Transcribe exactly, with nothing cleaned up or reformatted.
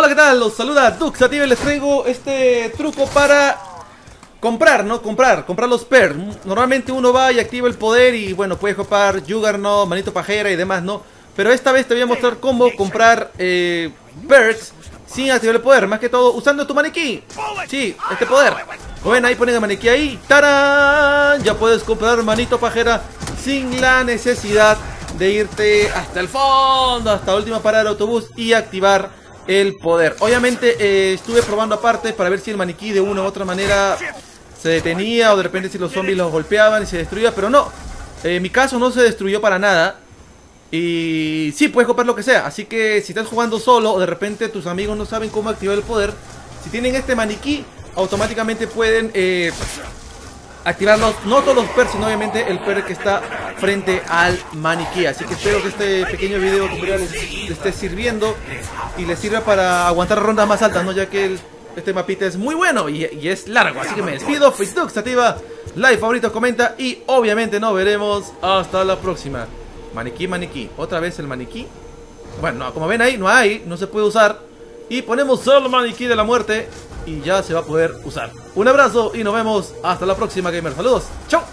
Hola, ¿qué tal? Los saluda Duxative y les traigo este truco para comprar, ¿no? Comprar, comprar los perks. Normalmente uno va y activa el poder y bueno, puedes comprar Juggernaut, Manito Pajera y demás, ¿no? Pero esta vez te voy a mostrar cómo comprar eh, perks sin activar el poder, más que todo usando tu maniquí. Sí, este poder. Bueno, ahí ponen el maniquí ahí. ¡Tarán! Ya puedes comprar Manito Pajera sin la necesidad de irte hasta el fondo, hasta la última parada del autobús y activar el poder. Obviamente eh, estuve probando aparte para ver si el maniquí de una u otra manera se detenía o de repente si los zombies los golpeaban y se destruía, pero no. En mi caso no se destruyó para nada. Y sí, puedes comprar lo que sea. Así que si estás jugando solo o de repente tus amigos no saben cómo activar el poder, si tienen este maniquí, automáticamente pueden eh, activarlos, no todos los perks, sino obviamente el perk que está frente al maniquí. Así que espero que este pequeño video tutorial les, les esté sirviendo y les sirva para aguantar rondas más altas, ¿no? Ya que el, este mapita es muy bueno y, y es largo. Así que me despido, Facebook, activa, like, favoritos, comenta y obviamente nos veremos hasta la próxima. Maniquí, maniquí, otra vez el maniquí. Bueno, no, como ven ahí, no hay, no se puede usar. Y ponemos solo el maniquí de la muerte y ya se va a poder usar. Un abrazo y nos vemos hasta la próxima, gamer. Saludos, chau.